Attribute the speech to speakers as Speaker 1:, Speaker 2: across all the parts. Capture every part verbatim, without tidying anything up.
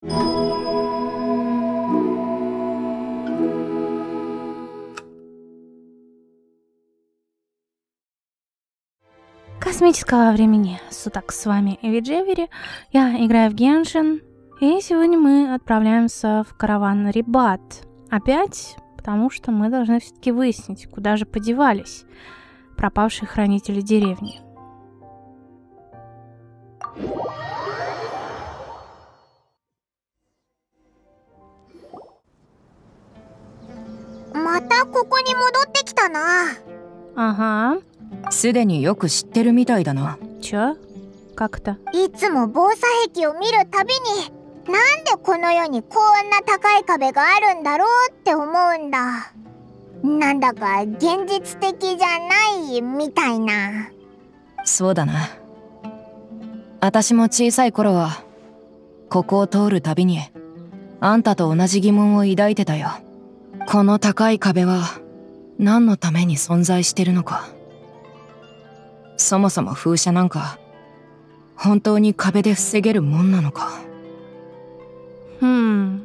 Speaker 1: Космического времени суток, с вами Эви. Я играю в Геншин, и сегодня мы отправляемся в караван Рибат. Опять, потому что мы должны все-таки выяснить, куда же подевались пропавшие хранители деревни. Ага.
Speaker 2: すでによく知ってるみたいだな。
Speaker 1: Чё? Как это?
Speaker 3: いつも防災壁を見るたびに、なんでこの世にこんな高い壁があるんだろうって思うんだ。なんだか現実的じゃないみたいな。
Speaker 2: そうだな。私も小さい頃はここを通るたびにあんたと同じ疑問を抱いてたよ。この高い壁は何のために存在してるのか。そもそも風車なんか本当に壁で防げるもんなのか。
Speaker 1: うん。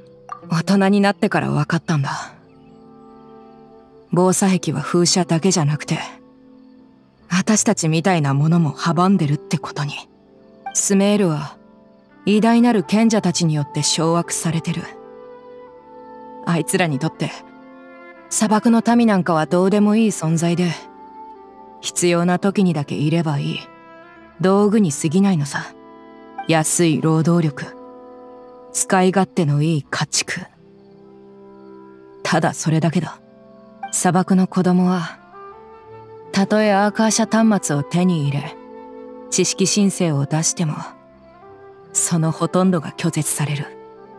Speaker 2: 大人になってから分かったんだ。防災壁は風車だけじゃなくて私たちみたいなものも阻んでるってことに。スメールは偉大なる賢者たちによって掌握されてる。あいつらにとって砂漠の民なんかはどうでもいい存在で、必要な時にだけいればいい道具に過ぎないのさ。安い労働力、使い勝手のいい家畜。ただそれだけだ。砂漠の子供はたとえアーカーシャ端末を手に入れ知識申請を出してもそのほとんどが拒絶される。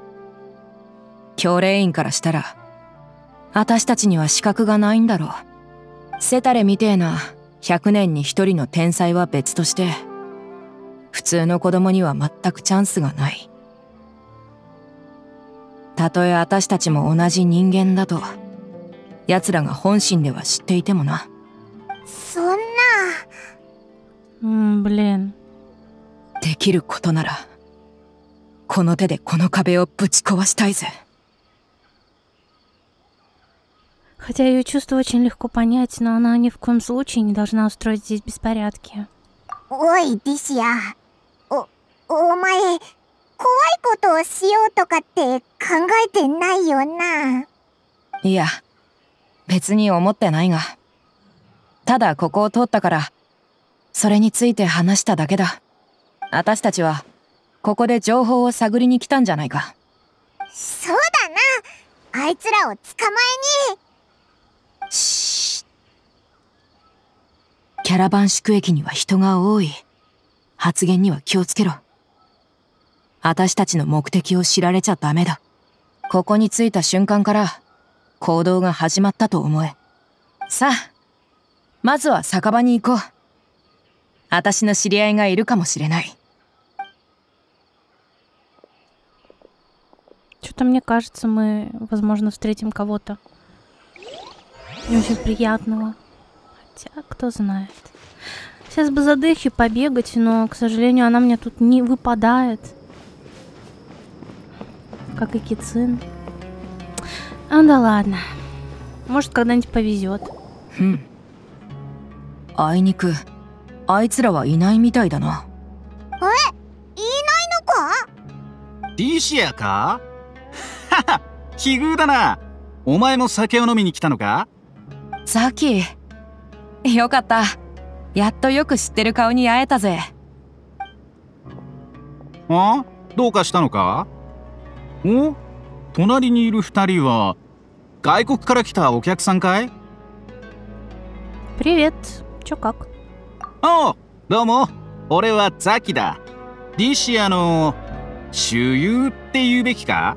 Speaker 2: 教令員からしたら私たちには資格がないんだろう。セタレみてえなひゃくねんにひとりの天才は別として、普通の子供には全くチャンスがない。たとえ私たちも同じ人間だと奴らが本心では知っていてもな。
Speaker 3: そんな。
Speaker 1: うん、блин。
Speaker 2: できることならこの手でこの壁をぶち壊したいぜ。
Speaker 1: Хотя ее чувство очень легко понять, но она ни в коем случае не должна устроить здесь беспорядки.
Speaker 3: おい、ディシア。お、お前、怖いことをしようとかって考えてないよな。
Speaker 2: いや、別に思ってないが。ただここを通ったから、それについて話しただけだ。私たちは、ここで情報を探りに来たんじゃないか。
Speaker 3: そうだな。あいつらを捕まえに。
Speaker 2: シー。キャラバン宿駅には人が多い。発言には気をつけろ。私たちの目的を知られちゃダメだ。ここに着いた瞬間から行動が始まったと思え。さあ、まずは酒場に行こう。私の知り合いがいるかもしれない。
Speaker 1: Что-то мне кажется, мы, возможно, встретим кого-то не очень приятного. Хотя, кто знает. Сейчас бы за Дэхи побегать, но, к сожалению, она мне тут не выпадает. Как и Кицин. А, да ладно. Может, когда-нибудь повезет.
Speaker 2: Хм. あいにく、あいつらはいないみたいだな。
Speaker 3: え、いないのか？
Speaker 4: ディシアか？はは、奇遇だな。お前も酒を飲みに来たのか？
Speaker 2: ザキ、よかった。やっとよく知ってる顔に会えたぜ。
Speaker 4: あ？どうかしたのか？お？隣にいる二人は外国から来たお客さんかい？
Speaker 1: Привет. Чё как?
Speaker 4: ああ、どうも。俺はザキだ。ディシアの主友って言うべきか？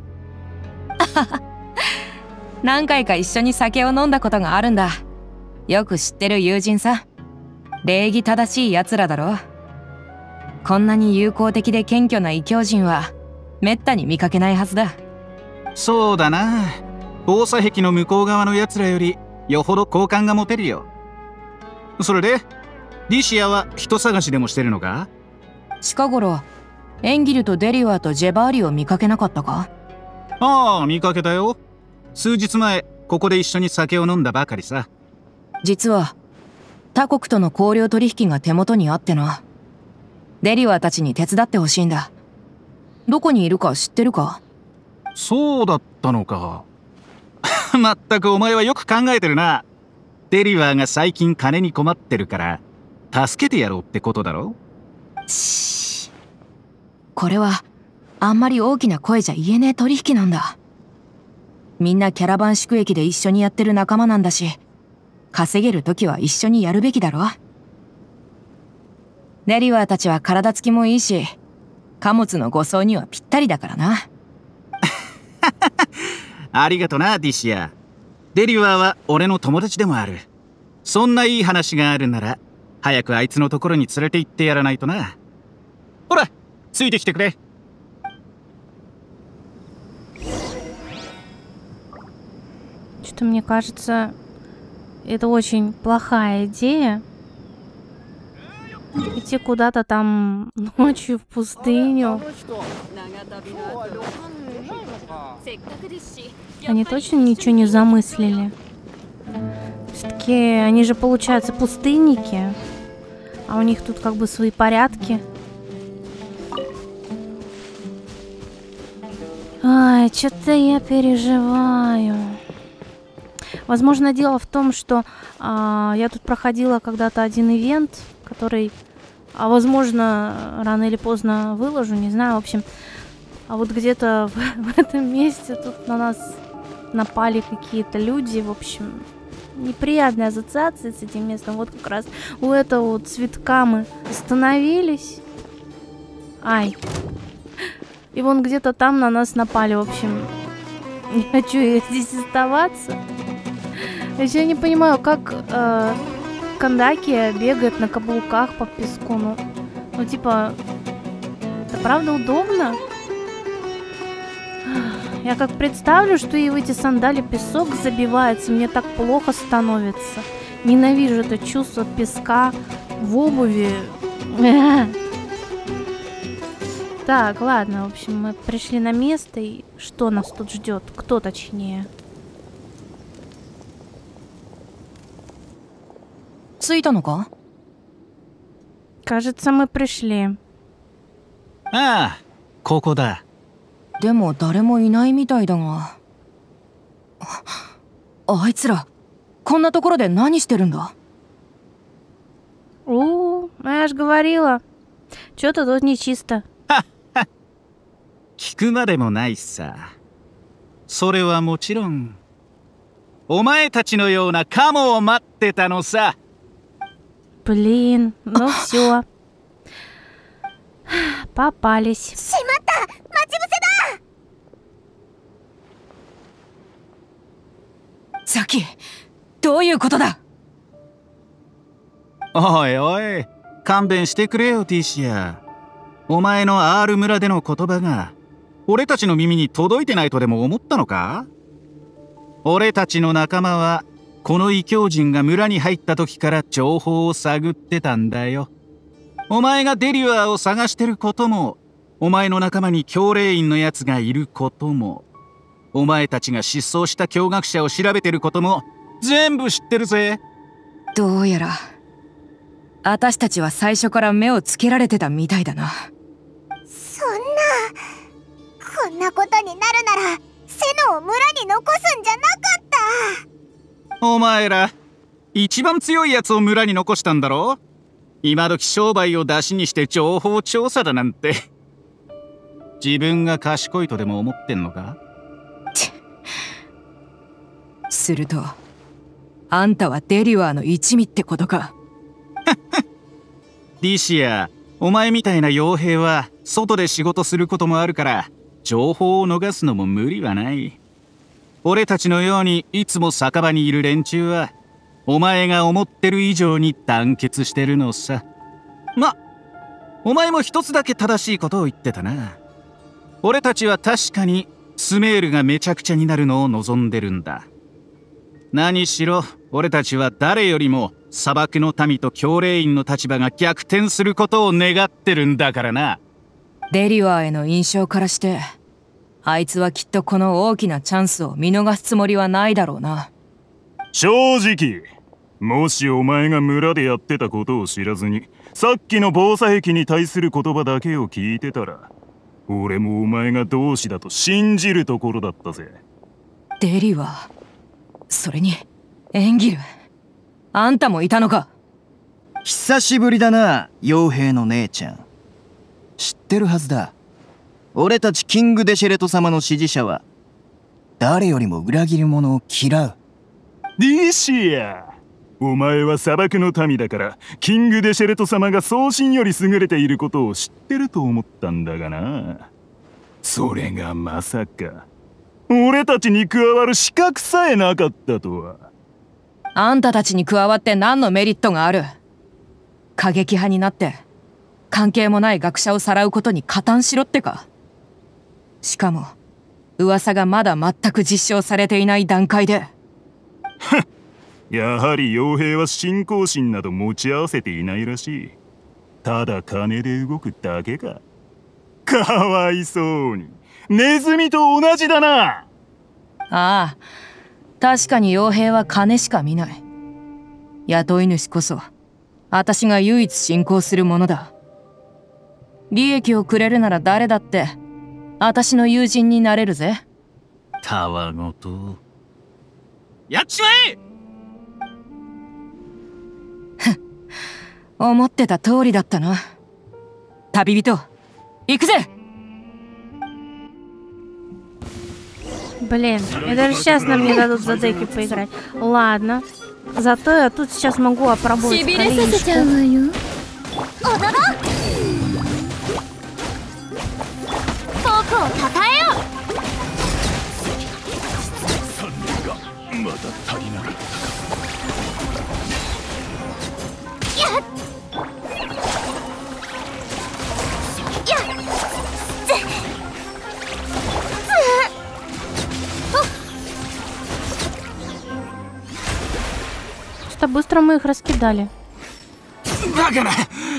Speaker 2: 何回か一緒に酒を飲んだことがあるんだ。よく知ってる友人さ。礼儀正しい奴らだろ。こんなに友好的で謙虚な異教人はめったに見かけないはずだ。
Speaker 4: そうだな。防災壁の向こう側の奴らよりよほど好感が持てるよ。それでディシアは人探しでもしてるのか？
Speaker 2: 近頃エンギルとデリワーとジェバーリを見かけなかったか？
Speaker 4: ああ、見かけたよ。数日前ここで一緒に酒を飲んだばかりさ。
Speaker 2: 実は他国との香料取引が手元にあってな。デリワーたちに手伝ってほしいんだ。どこにいるか知ってるか？
Speaker 4: そうだったのか。まったくお前はよく考えてるな。デリワーが最近金に困ってるから助けてやろうってことだろ。
Speaker 2: しー、これはあんまり大きな声じゃ言えねえ取引なんだ。みんなキャラバン宿駅で一緒にやってる仲間なんだし、稼げる時は一緒にやるべきだろ。デリワーたちは体つきもいいし、貨物の護送にはぴったりだからな。
Speaker 4: ありがとな、ディシア。デリワーは俺の友達でもある。そんないい話があるなら早くあいつのところに連れて行ってやらないとな。ほら、ついてきてくれ。
Speaker 1: Что-то мне кажется, это очень плохая идея. Идти куда-то там ночью в пустыню. Они точно ничего не замыслили? Все-таки они же, получается, пустынники. А у них тут как бы свои порядки. Ай, что-то я переживаю. Возможно, дело в том, что а, я тут проходила когда-то один ивент, который, а, возможно, рано или поздно выложу, не знаю, в общем. А вот где-то в, в этом месте тут на нас напали какие-то люди, в общем, неприятные ассоциации с этим местом. Вот как раз у этого вот цветка мы остановились. Ай. И вон где-то там на нас напали, в общем. Не хочу я здесь оставаться. Я не понимаю, как э, Кандаки бегает на каблуках по песку. Ну, ну, типа, это правда удобно? Я как представлю, что и в эти сандали песок забивается, мне так плохо становится. Ненавижу это чувство песка в обуви. Так, ладно, в общем, мы пришли на место, и что нас тут ждет? Кто точнее?
Speaker 2: 着いたのか?
Speaker 1: Кажется, мы пришли.
Speaker 4: ああ、ここだ。
Speaker 2: でも誰もいないみたいだが。あ、あいつらこんなところで何してるんだ?
Speaker 1: О, я ж говорила. Что-то тут нечисто.
Speaker 4: 聞くまでもないさ。それはもちろんお前たちのようなカモを待ってたのさ。
Speaker 1: Блин, ну все. Попались.
Speaker 3: しまった、待ち伏せだ。
Speaker 2: ザキ、どういうことだ?
Speaker 4: おいおい、勘弁してくれよ、ティシア。お前の R 村での言葉が俺たちの耳に届いてないとでも思ったのか？俺たちの仲間はこの異教人が村に入った時から情報を探ってたんだよ。お前がデリワーを探してることも、お前の仲間に教令員のやつがいることも、お前たちが失踪した教学者を調べてることも全部知ってるぜ。
Speaker 2: どうやら私たちは最初から目をつけられてたみたいだな。
Speaker 3: そんな、こんなことになるならセノを村に残すんじゃなかった。
Speaker 4: お前ら一番強いやつを村に残したんだろ。今時商売を出しにして情報調査だなんて。自分が賢いとでも思ってんのか？
Speaker 2: するとあんたはデリワーの一味ってことか？
Speaker 4: ディシア、お前みたいな傭兵は外で仕事することもあるから情報を逃すのも無理はない。俺たちのようにいつも酒場にいる連中はお前が思ってる以上に団結してるのさ。ま、お前も一つだけ正しいことを言ってたな。俺たちは確かにスメールがめちゃくちゃになるのを望んでるんだ。何しろ俺たちは誰よりも砂漠の民と教令員の立場が逆転することを願ってるんだからな。
Speaker 2: デリワーへの印象からして、あいつはきっとこの大きなチャンスを見逃すつもりはないだろうな。
Speaker 5: 正直、もしお前が村でやってたことを知らずに、さっきの防災壁に対する言葉だけを聞いてたら、俺もお前が同志だと信じるところだったぜ。
Speaker 2: デリワー、それにエンギル、あんたもいたのか。
Speaker 6: 久しぶりだな、傭兵の姉ちゃん。知ってるはずだ。俺たちキング・デシェレト様の支持者は誰よりも裏切り者を嫌う。
Speaker 5: ディシア、お前は砂漠の民だからキング・デシェレト様が送信より優れていることを知ってると思ったんだがな。それがまさか俺たちに加わる資格さえなかったとは。
Speaker 2: あんたたちに加わって何のメリットがある。過激派になって関係もない学者をさらうことに加担しろってか。しかも噂がまだ全く実証されていない段階で。
Speaker 5: やはり傭兵は信仰心など持ち合わせていないらしい。ただ金で動くだけか。かわいそうにネズミと同じだな。
Speaker 2: ああ、確かに傭兵は金しか見ない。雇い主こそ私が唯一信仰するものだ。利益をくれるなら誰だって私の友人になれるぜ。
Speaker 4: たわごとやっちまえ。
Speaker 2: 思ってた通りだったな。旅人、行くぜ。
Speaker 1: Блин, и даже сейчас нам не дадут за деки поиграть. Ладно. Зато я тут сейчас могу опробовать количество. Что-то быстро мы их раскидали.
Speaker 4: だから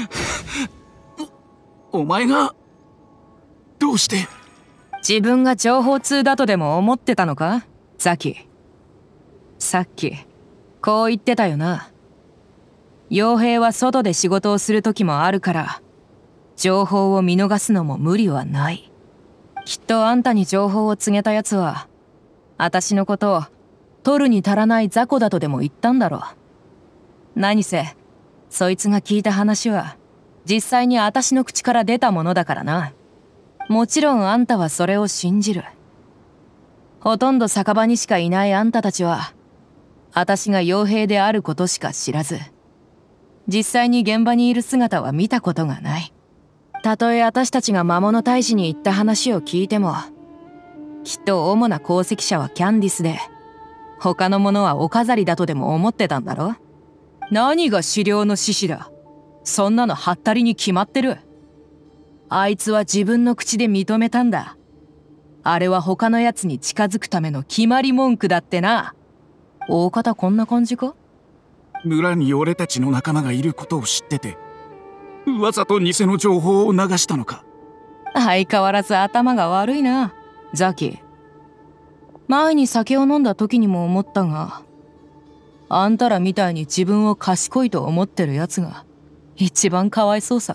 Speaker 4: お、お前がどうして。
Speaker 2: 自分が情報通だとでも思ってたのか、ザキ。さっきこう言ってたよな。傭兵は外で仕事をする時もあるから情報を見逃すのも無理はない。きっとあんたに情報を告げたやつは私のことを取るに足らない雑魚だとでも言ったんだろう。何せそいつが聞いた話は実際に私の口から出たものだからな。もちろんあんたはそれを信じる。ほとんど酒場にしかいないあんたたちは私が傭兵であることしか知らず、実際に現場にいる姿は見たことがない。たとえ私たちが魔物退治に行った話を聞いても、きっと主な功績者はキャンディスで他のものはお飾りだとでも思ってたんだろ。何が狩猟の獅子だ。そんなのハッタリに決まってる。あいつは自分の口で認めたんだ。あれは他のやつに近づくための決まり文句だってな。大方こんな感じか。
Speaker 4: 村に俺たちの仲間がいることを知っててわざと偽の情報を流したのか。
Speaker 2: 相変わらず頭が悪いな、ザキ。前に酒を飲んだ時にも思ったが、あんたらみたいに自分を賢いと思ってるやつが一番かわいそうさ。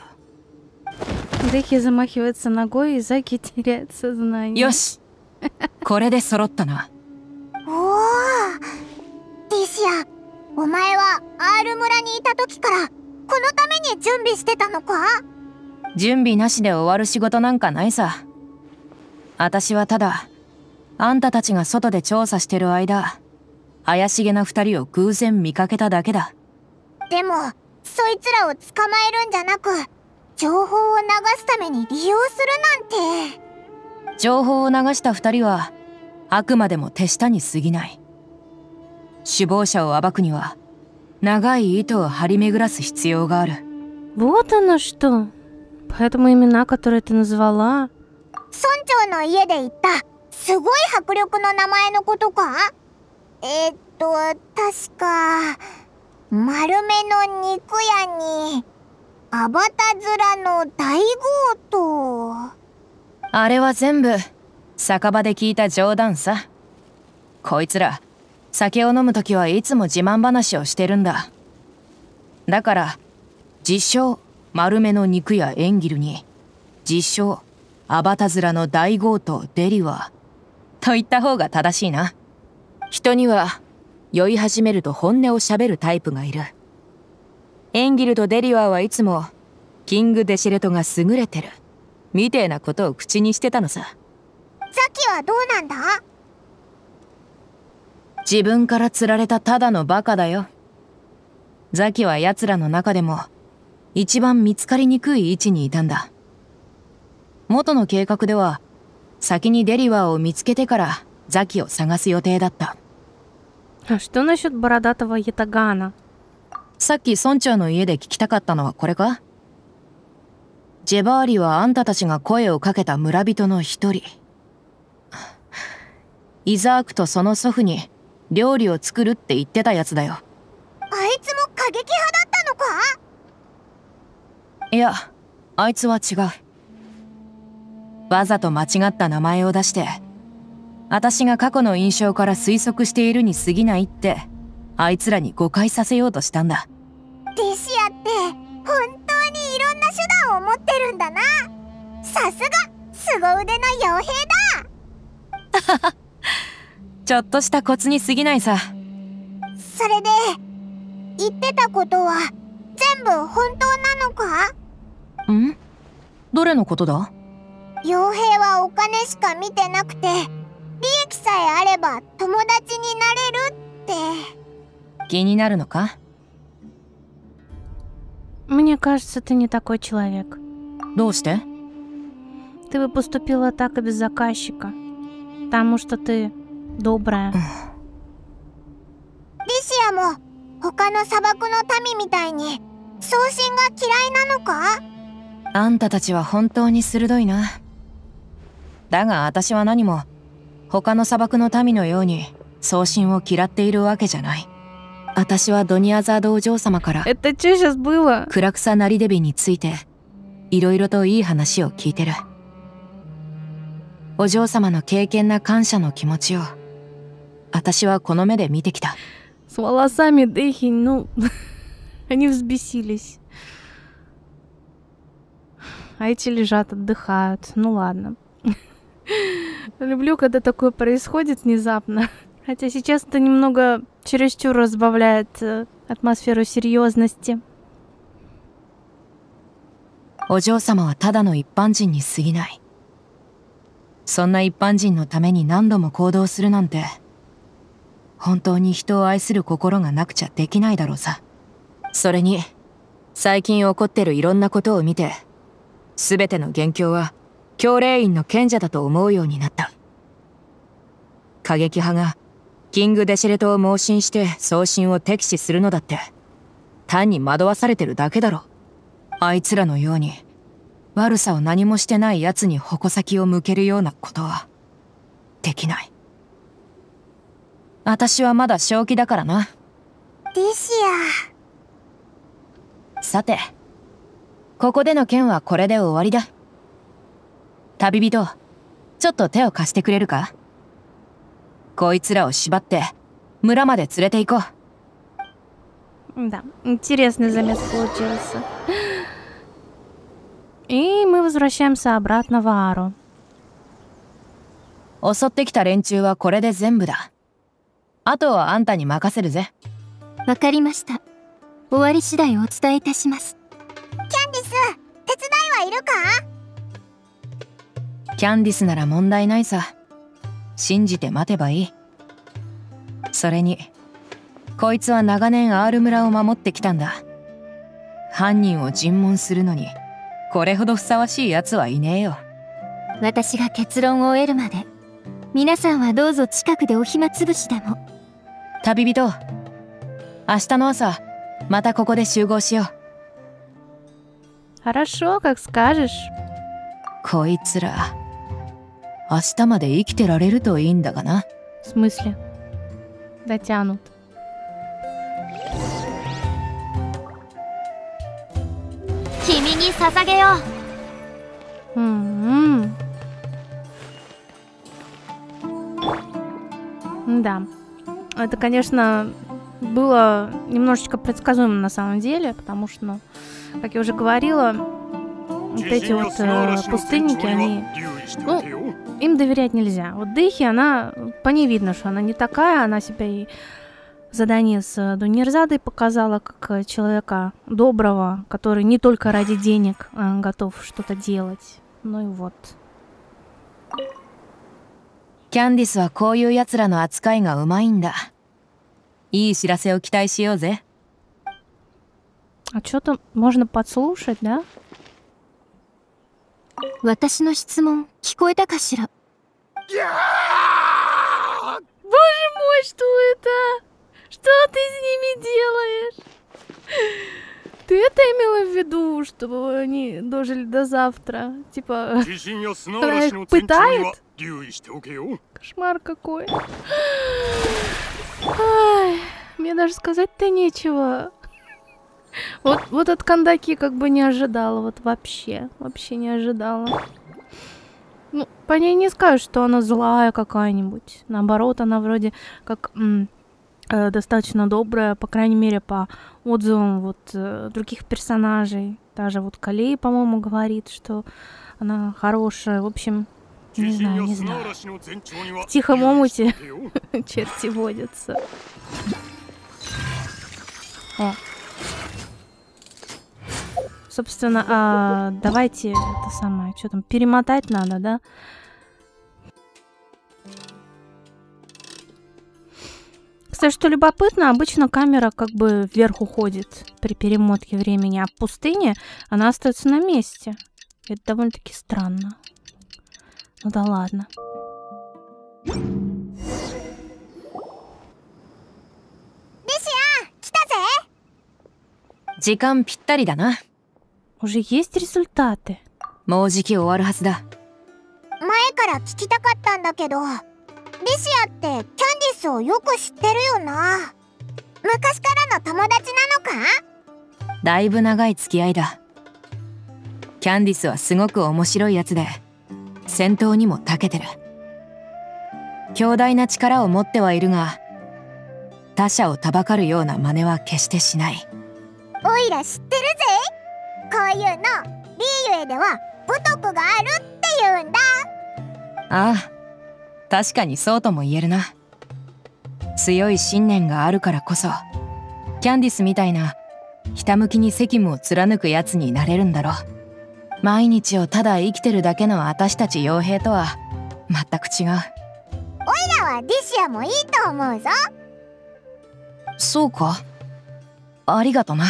Speaker 1: Дехи замахивается ногой, и Заки теряет сознание.
Speaker 2: よし、これで揃ったな。
Speaker 3: おお、ディシア、お前はアール村にいた時からこのために準備してたのか。
Speaker 2: 準備なしで終わる仕事なんかないさ。私はただあんたたちが外で調査してる間、怪しげな二人を偶然見かけただけだ。
Speaker 3: でもそいつらを捕まえるんじゃなく情報を流すために利用するなんて。
Speaker 2: 情報を流した二人はあくまでも手下に過ぎない。首謀者を暴くには長い糸を張り巡らす必要がある。
Speaker 1: Вот оно что. Поэтому имена, которые ты назвала.
Speaker 3: 村長の家で言ったすごい迫力の名前のことか。えー、っと確か丸めの肉屋にアバタ面の大強盗。
Speaker 2: あれは全部酒場で聞いた冗談さ。こいつら酒を飲むときはいつも自慢話をしてるんだ。だから自称丸めの肉やエンギルに、自称アバタ面の大強盗デリワーと言った方が正しいな。人には酔い始めると本音を喋るタイプがいる。エンギルとデリワーはいつもキングデシェレトが優れてるみてえなことを口にしてたのさ。
Speaker 3: ザキはどうなんだ？
Speaker 2: 自分から釣られたただのバカだよ。ザキは奴らの中でも一番見つかりにくい位置にいたんだ。元の計画では先にデリワーを見つけてからザキを探す予定だった。
Speaker 1: А что насчет бородатого ятагана?
Speaker 2: さっき村長の家で聞きたかったのはこれか？ジェバーリはあんたたちが声をかけた村人の一人。イザークとその祖父に料理を作るって言ってたやつだよ。
Speaker 3: あいつも過激派だったのか？
Speaker 2: いや、あいつは違う。わざと間違った名前を出して、私が過去の印象から推測しているに過ぎないって、あいつらに誤解させようとしたんだ。
Speaker 3: ディシアって本当にいろんな手段を持ってるんだな。さすが凄腕の傭兵だ。
Speaker 2: ちょっとしたコツに過ぎないさ。
Speaker 3: それで言ってたことは全部本当なのか？
Speaker 2: ん？どれのことだ？
Speaker 3: 傭兵はお金しか見てなくて、利益さえあれば友達になれるって。
Speaker 2: 気になるのか？
Speaker 1: Мне кажется, ты не такой человек.
Speaker 2: どうして？
Speaker 1: Ты бы поступила так и без заказчика. Потому что ты добрая.
Speaker 3: リシアも他の砂漠の民みたいに送信が嫌いなのか？
Speaker 2: あんたたちは本当に鋭いな。だが私は何も他の砂漠の民のように送信を嫌っているわけじゃない。私はドニアザードお嬢様から
Speaker 1: Это что сейчас было?
Speaker 2: クラクサ・ナリデビについていろいろといい話を聞いてる。お嬢様の敬虔な感謝の気持ちを私はこの目で見てきた。
Speaker 1: С волосами Дехи, ну, они взбесились. А эти лежат, отдыхают. Ну ладно. Люблю, когда такое происходит внезапно. Хотя сейчас это немного чересчур разбавляет э, атмосферу серьезности.
Speaker 2: お嬢様はただの一般人に過ぎない。そんな一般人のために何度も行動するなんて、本当に人を愛する心がなくちゃできないだろうさ。それに最近起こってるいろんなことを見て、全ての元凶は教令員の賢者だと思うようになった。過激派がキングデシェレトを盲信して送信を敵視するのだって単に惑わされてるだけだろ。あいつらのように悪さを何もしてない奴に矛先を向けるようなことはできない。私はまだ正気だからな。
Speaker 3: ディシア。
Speaker 2: さて、ここでの件はこれで終わりだ。旅人、ちょっと手を貸してくれるか？こいつらを縛って村まで連れて行こ
Speaker 1: う。Да, интересный замес получился. И мы возвращаемся обратно в Аару.
Speaker 2: 襲ってきた連中はこれで全部だ。あとはあんたに任せるぜ。
Speaker 3: わかりました。終わり次第お伝えいたします。キャンディス、手伝いはいるか？
Speaker 2: キャンディスなら問題ないさ。信じて待てばいい。それにこいつは長年アール村を守ってきたんだ。犯人を尋問するのにこれほどふさわしいやつはいねえよ。
Speaker 3: 私が結論を得るまで皆さんはどうぞ近くでお暇つぶしでも。
Speaker 2: 旅人、明日の朝またここで集合しよ
Speaker 1: う。Хорошо, как скажешь.
Speaker 2: こいつら明日まで生きてられるといいんだがな。
Speaker 1: В смысле? Дотянут.
Speaker 7: 君に捧げよ
Speaker 1: う。М-м. Да. Это, конечно, было немножечко предсказуемо на самом деле, потому что, ну, как я уже говорила, вот эти вот э, пустынники, они, ну, им доверять нельзя. Вот Дэхи, она, по ней видно, что она не такая, она себя и задание с Дунирзадой показала как человека доброго, который не только ради денег э, готов что-то делать. Ну и вот.
Speaker 2: キャンディスはこういう奴らの扱いがうまいんだ。いい知らせを期待しようぜ。
Speaker 1: А что-то можно подслушать, да?
Speaker 7: 私の質問聞こえたかしら。
Speaker 1: Боже мой, что это? Что ты с ними делаешь? Ты это имела в виду, чтобы они дожили до завтра? Типа, она их пытает? Кошмар какой. Ай, мне даже сказать-то нечего. Вот, вот от Кандаки как бы не ожидала, вот вообще, вообще не ожидала. Ну, по ней не скажешь, что она злая какая-нибудь. Наоборот, она вроде как м, э, достаточно добрая, по крайней мере, по отзывам вот э, других персонажей. Даже вот Калей, по-моему, говорит, что она хорошая. В общем, не знаю, не знаю. В тихом омуте черти водятся. О. Собственно, а, давайте это самое, что там, перемотать надо, да? Кстати, что любопытно, обычно камера как бы вверх уходит при перемотке времени, а в пустыне она остается на месте. Это довольно-таки странно. Ну да ладно.
Speaker 2: 時間ぴったりだな。
Speaker 1: Уже есть результаты.
Speaker 2: もうじき終わるはずだ。
Speaker 3: 前から聞きたかったんだけど、リシアってキャンディスをよく知ってるよな。昔からの友達なのか？
Speaker 2: だいぶ長い付き合いだ。キャンディスはすごく面白いやつで、戦闘にも長けてる。強大な力を持ってはいるが、他者をたばかるような真似は決してしない。
Speaker 3: おいら知ってるぜ。こういうのリーユエでは武徳があるって言うんだ。
Speaker 2: ああ、確かにそうとも言えるな。強い信念があるからこそ、キャンディスみたいなひたむきに責務を貫くやつになれるんだろう。毎日をただ生きてるだけの私たち傭兵とは全く違う。
Speaker 3: おいらはリシアもいいと思うぞ。
Speaker 2: そうか、ありがとな。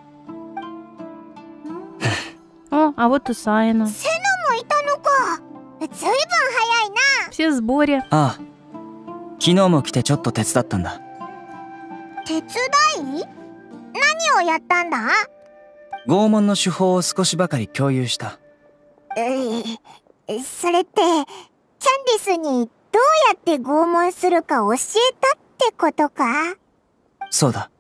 Speaker 1: О, а вот и Сайна.
Speaker 3: セノもいたのか。ずいぶん早いな。
Speaker 1: Все в сборе.
Speaker 6: ああ、昨日も来てちょっと手伝ったんだ。
Speaker 3: 手伝い？何をやったんだ？
Speaker 6: 拷問の手法を少しばかり共有した。
Speaker 3: え、それってキャンディスにどうやって拷問するか教えたってことか？
Speaker 6: そうだ。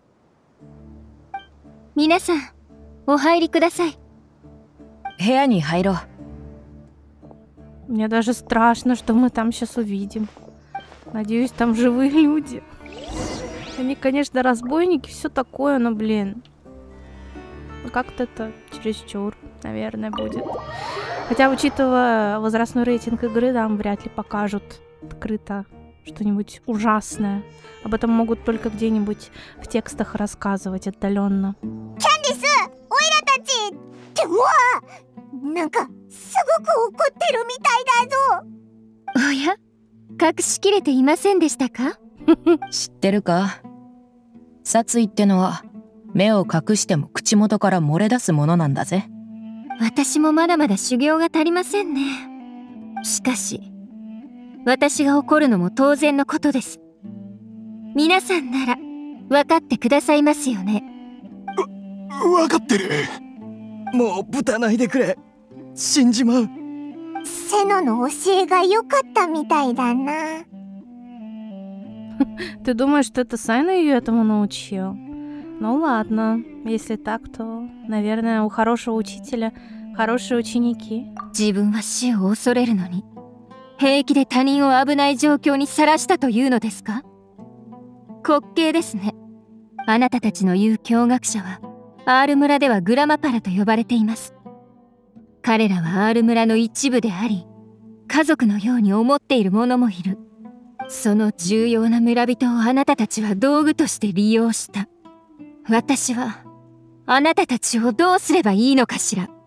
Speaker 7: 皆さん、お入りください。
Speaker 2: 部屋に入ろう。
Speaker 1: Мне даже страшно, что мы там сейчас увидим. Надеюсь, там живые люди. Они, конечно, разбойники, все такое, но, блин. Как-то это чересчур, наверное, будет. Хотя, учитывая возрастной рейтинг игры, там вряд ли покажут открыто что-нибудь ужасное. Об этом могут только где-нибудь в текстах рассказывать отдаленно.
Speaker 3: Кэндис, оира-тачи! ってうわ！なんかすごく怒ってるみたいだぞ。
Speaker 7: おや、隠しきれていませんでしたか？
Speaker 2: 知ってるか？殺意ってのは目を隠しても口元から漏れ出すものなんだぜ。
Speaker 7: 私もまだまだ修行が足りませんね。しかし私が怒るのも当然のことです。皆さんなら分かってくださいますよね。
Speaker 5: わ、分かってる。
Speaker 6: もうぶたないでくれ。死んじまう。
Speaker 3: セノの教えが良かったみたいだな。
Speaker 1: Ты думаешь, что это Сайна ее этому научил? Ну ладно, если так, то, наверное, у хорошего учителя хорошие ученики.
Speaker 7: 自分は死を恐れるのに、平気で他人を危ない状況にさらしたというのですか？滑稽ですね。あなたたちの言う教学者は、アール村ではグラマパラと呼ばれています。彼らはアール村の一部であり、家族のように思っている者もいる。その重要な村人をあなたたちは道具として利用した。私はあなたたちをどうすればいいのかしら。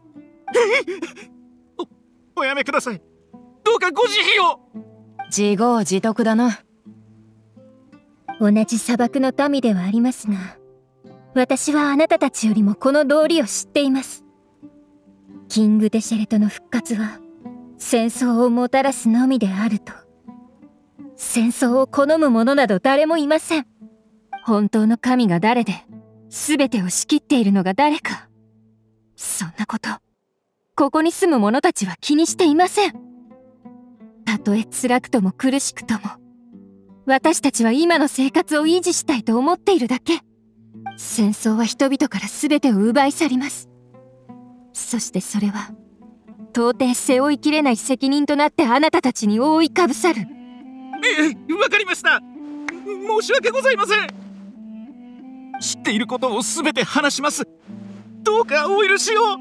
Speaker 4: お, おやめください。どうかご慈悲を。
Speaker 2: 自業自得だな。
Speaker 7: 同じ砂漠の民ではありますが、私はあなたたちよりもこの道理を知っています。キング・デシェレトの復活は戦争をもたらすのみであると。戦争を好む者など誰もいません。本当の神が誰で、全てを仕切っているのが誰か。そんなこと、ここに住む者たちは気にしていません。たとえ辛くとも苦しくとも、私たちは今の生活を維持したいと思っているだけ。戦争は人々から全てを奪い去ります。そしてそれは、到底背負いきれない責任となってあなたたちに覆いかぶさる。
Speaker 4: ええ、わかりました。申し訳ございません。知っていることを全て話します。どうかお許しを。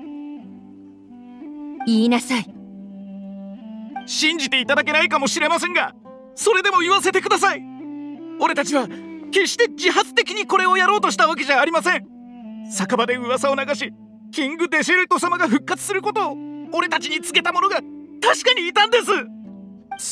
Speaker 7: 言いなさい。
Speaker 4: 信じていただけないかもしれませんが、それでも言わせてください。俺たちは決して自発的にこれをやろうとしたわけじゃありません。酒場で噂を流し、キング・デシェレット様が復活することを俺たちに告げた者が確かにいたんです。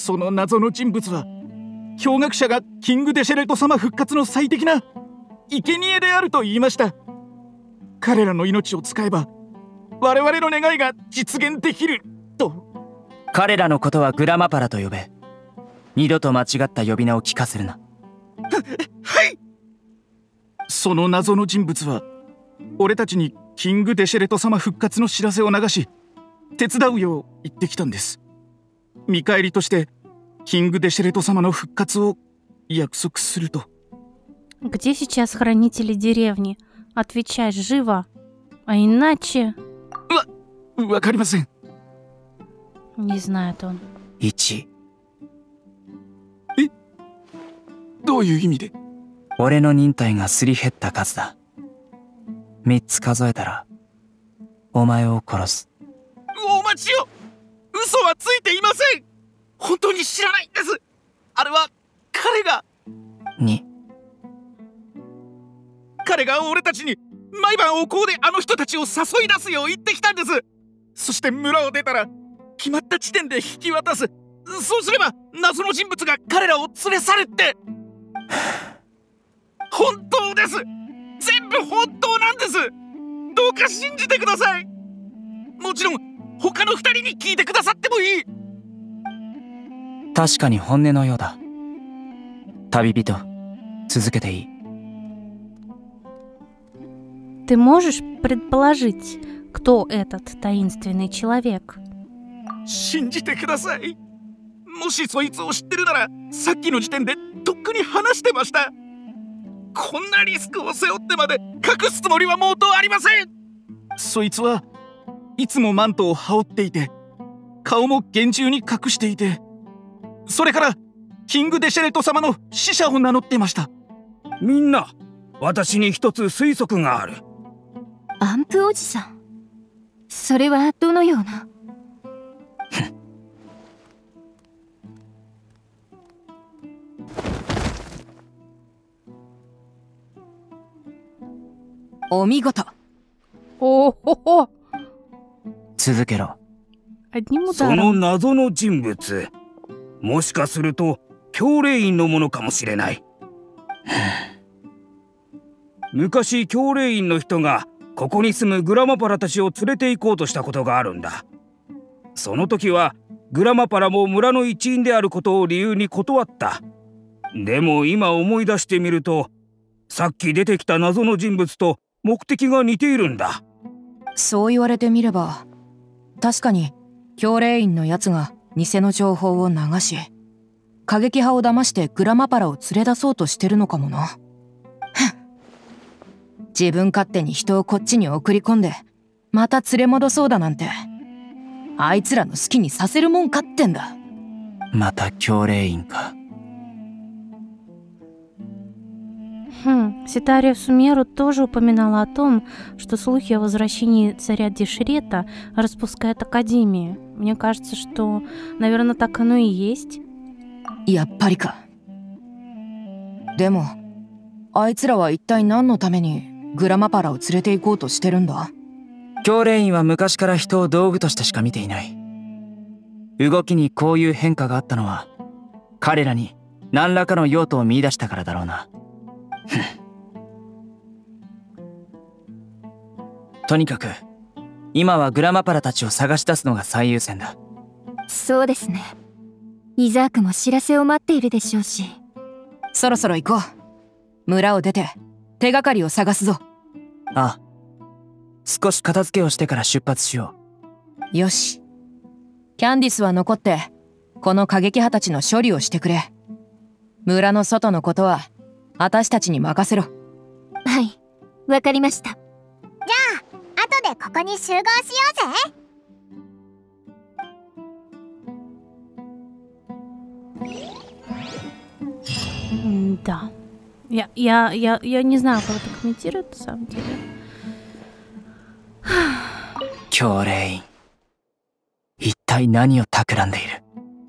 Speaker 4: その謎の人物は、氷学者がキング・デシェレット様復活の最適な生贄であると言いました。彼らの命を使えば我々の願いが実現できると。
Speaker 8: 彼らのことはグラマパラと呼べ。二度と間違った呼び名を聞かせるな。
Speaker 4: は、はい。その謎の人物は俺たちにキング・デシェレト様復活の知らせを流し、手伝うよう言ってきたんです。見返りとしてキング・デシェレト様の復活を約束すると。
Speaker 1: Где сейчас хранители деревни? Отвечай живо, а иначе...
Speaker 4: わ、わかりません。
Speaker 1: Не знает он.
Speaker 8: いち。
Speaker 4: え？どういう意味で？
Speaker 8: 俺の忍耐がすり減った数だ。三つ数えたら、お前を殺す。
Speaker 4: お待ちよ！嘘はついていません！本当に知らないんです！あれは、彼が…
Speaker 8: に。
Speaker 4: 彼が俺たちに毎晩お香であの人たちを誘い出すよう言ってきたんです。そして村を出たら決まった地点で引き渡す。そうすれば謎の人物が彼らを連れ去るって。本当です。全部本当なんです。どうか信じてください。もちろん他の二人に聞いてくださってもいい。
Speaker 8: 確かに本音のようだ。旅人、続けていい。
Speaker 1: Ты можешь предположить, кто этот таинственный человек?
Speaker 4: 信じてください。もしそいつを知ってるなら、さっきの時点でとっくに話してました。こんなリスクを背負ってまで隠すつもりは毛頭ありません。そいつはいつもマントを羽織っていて、顔も厳重に隠していて、それからキング・デシェレット様の使者を名乗ってました。
Speaker 9: みんな、私に一つ推測がある。
Speaker 7: アンプおじさん、それはどのような？
Speaker 2: お見事。
Speaker 1: おほほ。
Speaker 8: 続けろ。
Speaker 9: その謎の人物、もしかすると教令員のものかもしれない。昔教令員の人がここに住むグラマパラたちを連れて行こうとしたことがあるんだ。その時はグラマパラも村の一員であることを理由に断った。でも今思い出してみると、さっき出てきた謎の人物と目的が似ているんだ。
Speaker 2: そう言われてみれば、確かに教令員のやつが偽の情報を流し、過激派を騙してグラマパラを連れ出そうとしてるのかもな。 自分勝手に人をこっちに送り込んでまた連れ戻そうだなんて、あいつらの好きにさせるもんかってんだ。
Speaker 8: また教令員か。
Speaker 1: Хм, Ситария Сумеру тоже упоминала о том, что слухи о возвращении царя Дешрета распускает Академия. Мне кажется, что, наверное, так оно и есть.
Speaker 2: やっぱりか。でも、あいつらは一体何のためにグラマパラを連れて行こうとしてるんだ？
Speaker 8: 教令員は昔から人を道具としてしか見ていない。動きにこういう変化があったのは、彼らに何らかの用途を見出したからだろうな。とにかく今はグラマパラたちを探し出すのが最優先だ。
Speaker 7: そうですね。イザークも知らせを待っているでしょうし。
Speaker 2: そろそろ行こう。村を出て手がかりを探すぞ。
Speaker 8: ああ、少し片付けをしてから出発しよ
Speaker 2: う。よし。キャンディスは残ってこの過激派たちの処理をしてくれ。村の外のことは私たちに任せろ。
Speaker 7: はい、わかりました。
Speaker 3: じゃあ後でここに集合しようぜ。
Speaker 1: Да. Я, я, я, я не знаю, как это комментирует, на самом деле.
Speaker 8: 教令員、一体何を企んでいる？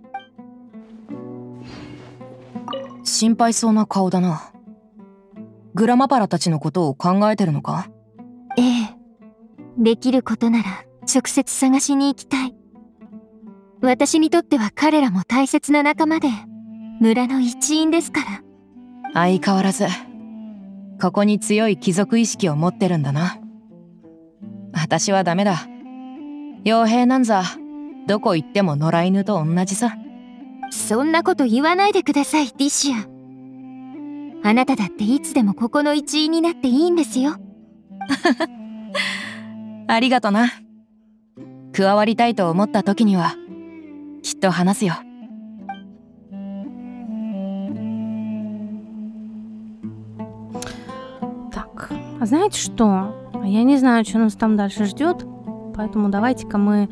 Speaker 2: 心配そうな顔だな。グラマパラたちのことを考えてるのか？
Speaker 7: ええ。できることなら直接探しに行きたい。私にとっては彼らも大切な仲間で、村の一員ですから。
Speaker 2: 相変わらずここに強い貴族意識を持ってるんだな。私はダメだ。傭兵なんざどこ行っても野良犬と同じさ。
Speaker 7: そんなこと言わないでください、ディシア。あなただっていつでもここの一員になっていいんですよ。
Speaker 2: ありがとな。加わりたいと思った時にはきっと話すよ。
Speaker 1: Так, а знаете что? Я не знаю, что нас там дальше ждет, поэтому давайте-ка мы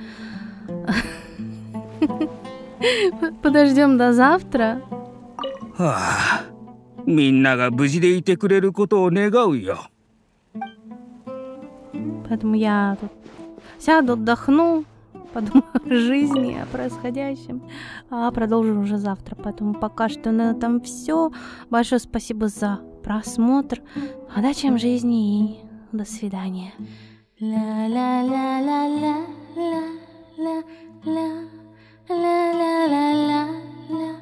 Speaker 1: подождем до завтра.
Speaker 9: はあ、みんなが無事でいてくれることを願うよ。
Speaker 1: Поэтому я тут сяду, отдохну, подумаю о жизни, о происходящем, а продолжу уже завтра. Поэтому пока что на этом все. Большое спасибо за просмотр. Удачи вам в жизни и до свидания. Ла-ла-ла-ла-ла-ла-ла-ла-ла-ла-ла-ла-ла.